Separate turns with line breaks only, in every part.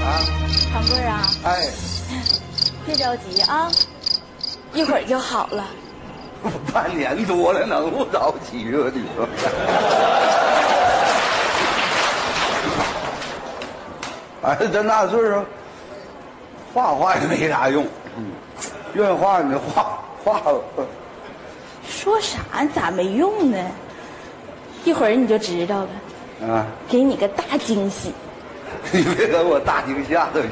长贵啊，
哎，
别着急啊，一会儿就好了。
半年多了，能不着急吗？你说？哎，这那岁数，画也没啥用。愿意画你就画吧。
说啥咋没用呢？一会儿你就知道了。
啊，
给你个大惊喜。
你别给我大惊吓就行。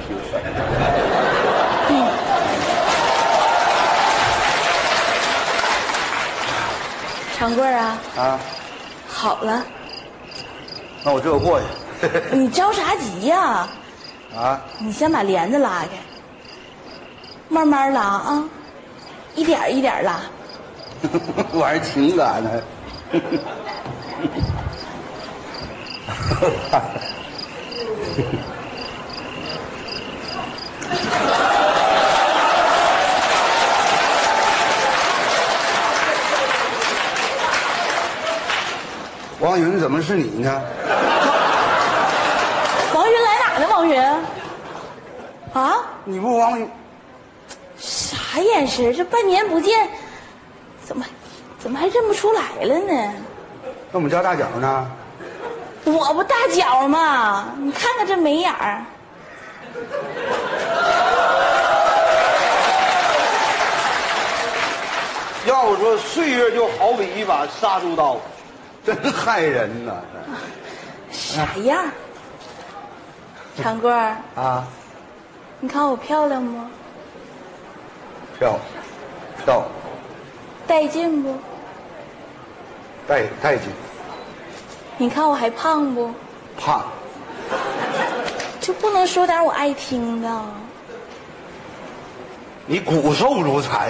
长贵啊。
啊，
好了。
那我这就过去。
你着啥急呀？
啊，
你先把帘子拉开，慢慢拉啊，一点一点拉。
玩意儿情感呢。王云怎么是你呢？
王云来哪呢？王云？啊？
你不王云？
啥眼神？这半年不见，怎么还认不出来了呢？
那我们家大脚呢？
我不大脚吗？你看看这眉眼儿。
要我说，岁月就好比一把杀猪刀，
真害人呐！
啥样？长贵儿
啊，
你看我漂亮不？
漂亮，
带劲不？
带劲，
你看我还胖不？
胖，
就不能说点我爱听的？
你骨瘦如柴。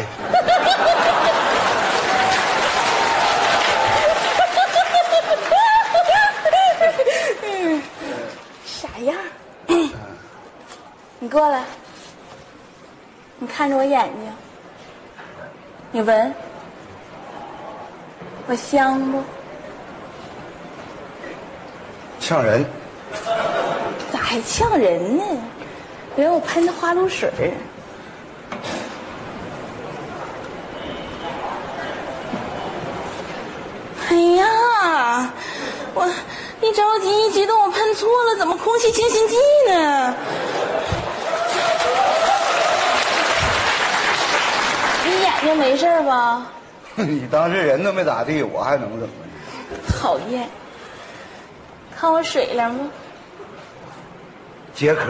啥样？你过来，你看着我眼睛，你闻，我香不？
呛人，
咋还呛人呢？给我喷的花露水儿。哎呀，我一着急一激动，我喷错了，怎么空气清新剂呢？你眼睛没事吧？
你当事人都没咋地，我还能怎么的？
讨厌，看我水灵不？
解渴。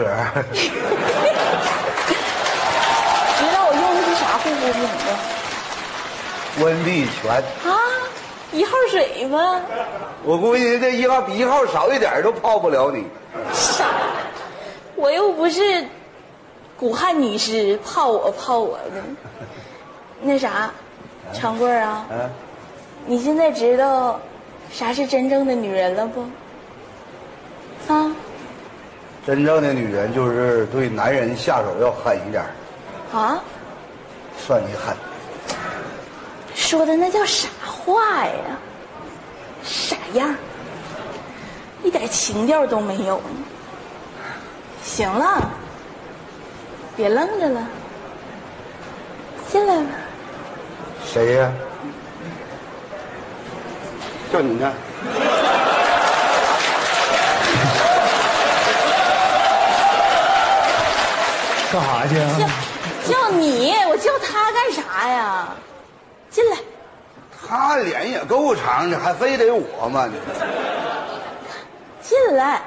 知道我用的是啥护肤品不？
温力泉
啊，1号水吧。
我估计这1号比1号少一点都泡不了你。
啥？我又不是古汉女尸，泡我的。那啥，长贵啊，你现在知道啥是真正的女人了不？啊？
真正的女人就是对男人下手要狠一点。
啊？
算你狠。
说的那叫啥话呀？啥样？一点情调都没有。行了，别愣着了，进来吧。
谁呀？就你呢？
干啥去啊？
叫你，我叫他干啥呀？进来。
他脸也够长的，还非得我吗？
进来。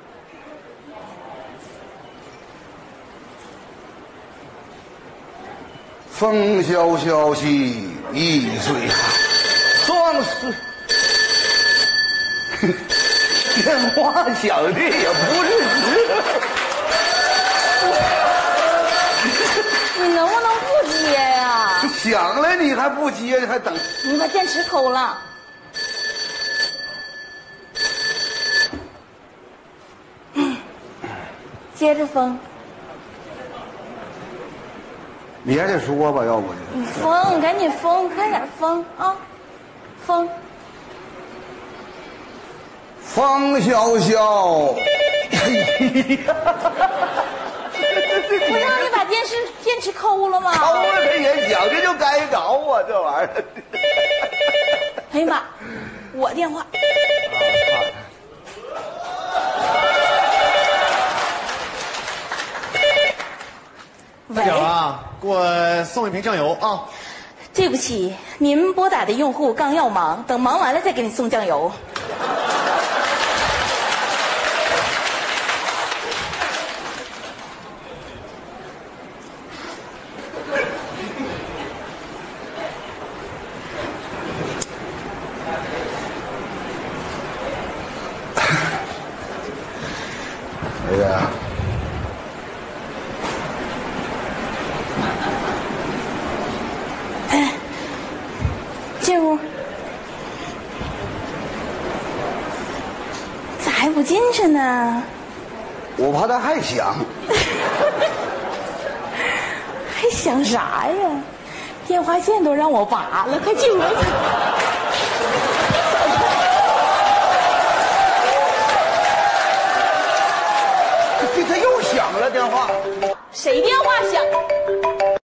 风萧萧兮易水寒，壮士。电话响的也不是时。
你能不能不接呀？
响了你还不接，你还等？
你把电池抠了。接着封。
你还得说吧，要不
你封，赶紧封，快点封啊！封。
风萧萧。
我让你把电池抠了吗？
抠了他也讲究就该着啊，这玩意儿。
哎呀妈，我电话。喂，
小啊，给我送一瓶酱油啊！
对不起，您拨打的用户刚要忙，等忙完了再给你送酱油。
哎呀，
进屋。咋还不进去呢？
我怕他还想。
还想啥呀？电话线都让我拔了，快进屋去。
他又响了电话。
谁电话响？